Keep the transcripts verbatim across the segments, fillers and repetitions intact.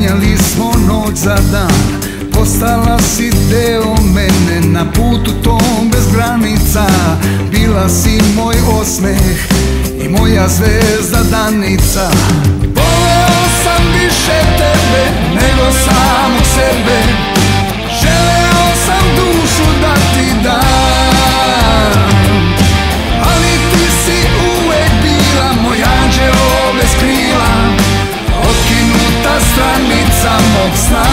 menjali smo noć za dan. Postala si deo mene, na putu tom bez granica. Bila si moj osmeh i moja zvezda danica. Voleo sam više tebe nego samog sebe, želeo sam dušu da ti dam, ali ti si uvek bila moj anđeo bez krila, otkinuta stranica mog sna,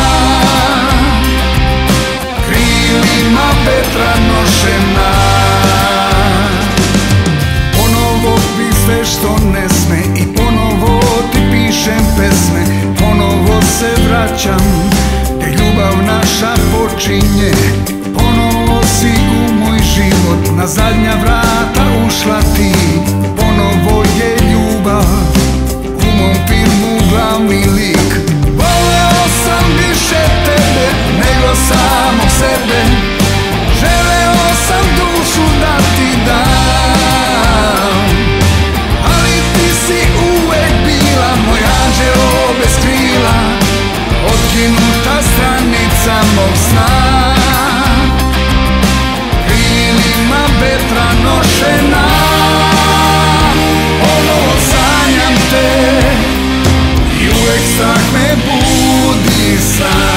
krilima vetra nošena. Ponovo bih sve što ne sme i ponovo ti pišem pesme. Ponovo se vraćam gdje ljubav naša počinje. Ponovo si u moj život na zadnja vrata ušla ti. Ponovo je ljubav u mom filmu glavni lik. Voleo sam više tebe nego samog sebe, želeo sam dušu da ti dam, ali ti si uvek bila moj anđeo bez krila, otkinuta stranica mog sna, krilima vetra nošena. Ponovo sanjam te i uvek strah me budi sam.